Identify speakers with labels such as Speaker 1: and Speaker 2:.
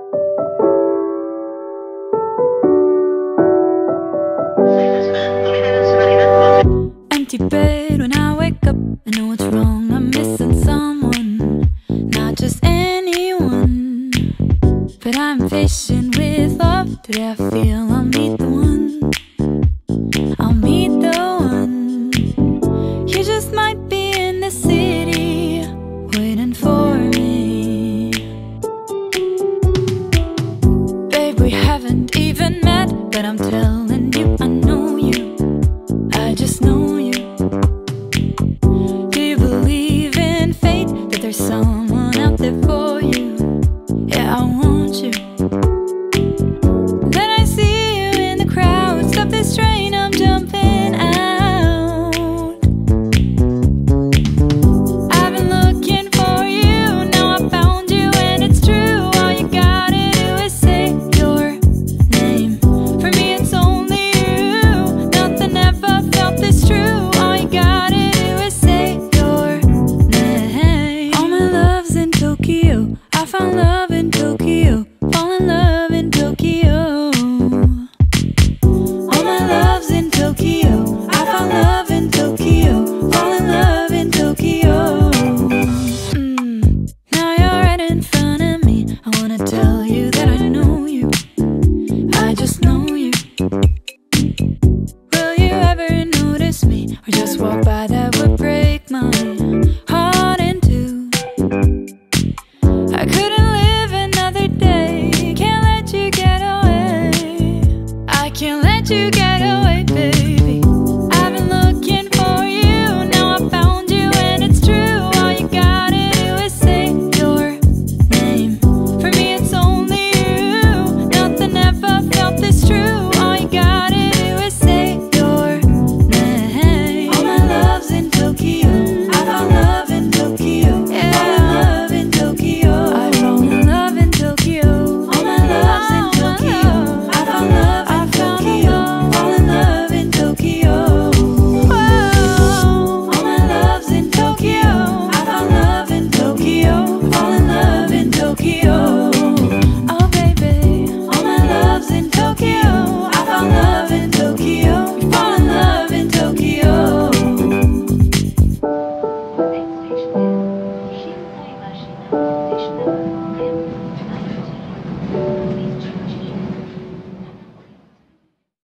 Speaker 1: Empty bed when I wake up, I know what's wrong, I'm missing someone, not just anyone, but I'm patient with love. Today I feel I'll meet the one, I'll meet the one. You just might be in the city, waiting for me. Babe, we haven't even met, but I'm telling you, I know you, I just know you. Do you believe in fate, that there's someone out there for you? Yeah, I want you. Then I see you in the crowd, stop this train, I'm jumping out. I've been looking for you, now I found you and it's true. All you gotta do is say your name. For me it's only you, nothing ever felt this true. All you gotta do is say your name. All my love's in Tokyo, I found love